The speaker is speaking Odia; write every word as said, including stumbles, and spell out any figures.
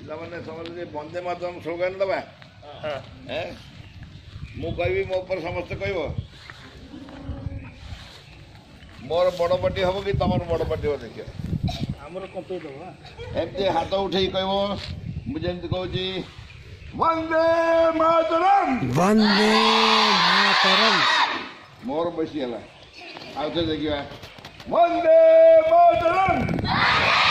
ପିଲାମାନେ ସମସ୍ତେ ବନ୍ଦେ ମାତରମ୍ ସ୍ଲୋଗାନ ଦେବା ମୁଁ କହିବି ମୋ ଉପରେ ସମସ୍ତେ କହିବ ମୋର ବଡ଼ ପାର୍ଟି ହବ କି ତମର ବଡ଼ ପାର୍ଟି ହବ ଦେଖିବ ଆମର କମ୍ପେଇ ଦେବା ଏମିତି ହାତ ଉଠେଇ କହିବ ମୁଁ ଯେମିତି କହୁଛି ବନ୍ଦେ ମାତରମ୍ ବନ୍ଦେ ମାତରମ୍ ମୋର ବେଶୀ ହେଲା ଆଉ ଥରେ ଦେଖିବା ବନ୍ଦେ ମାତରମ୍।